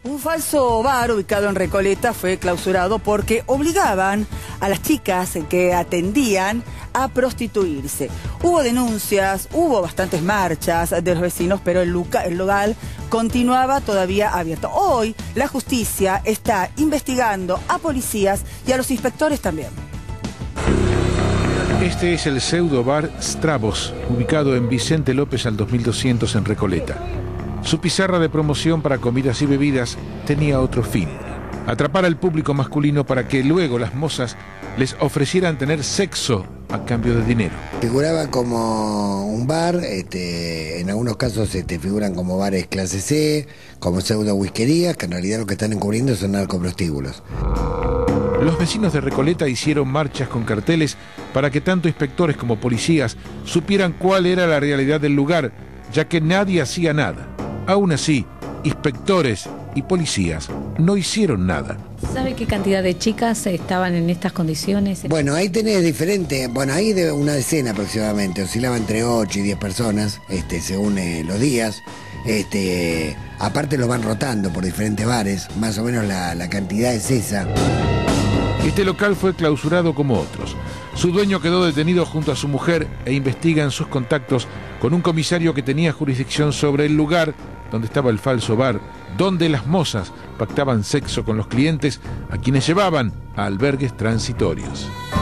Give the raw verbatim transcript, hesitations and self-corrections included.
Un falso bar ubicado en Recoleta fue clausurado porque obligaban a las chicas que atendían a prostituirse. Hubo denuncias, hubo bastantes marchas de los vecinos, pero el, lugar, el local continuaba todavía abierto. Hoy la justicia está investigando a policías y a los inspectores también. Este es el pseudo bar Stravos, ubicado en Vicente López al dos mil doscientos en Recoleta. Su pizarra de promoción para comidas y bebidas tenía otro fin: atrapar al público masculino para que luego las mozas les ofrecieran tener sexo a cambio de dinero. Figuraba como un bar, este, en algunos casos este, figuran como bares clase C, como pseudo whiskerías, que en realidad lo que están encubriendo son narcoprostíbulos. Los vecinos de Recoleta hicieron marchas con carteles para que tanto inspectores como policías supieran cuál era la realidad del lugar, ya que nadie hacía nada. Aún así, inspectores y policías no hicieron nada. ¿Sabe qué cantidad de chicas estaban en estas condiciones? Bueno, ahí tenés diferente, bueno, ahí de una decena aproximadamente, oscilaba entre ocho y diez personas, este, según eh, los días. Este, aparte los van rotando por diferentes bares, más o menos la, la cantidad es esa. Este local fue clausurado como otros. Su dueño quedó detenido junto a su mujer e investigan sus contactos con un comisario que tenía jurisdicción sobre el lugar donde estaba el falso bar, donde las mozas pactaban sexo con los clientes a quienes llevaban a albergues transitorios.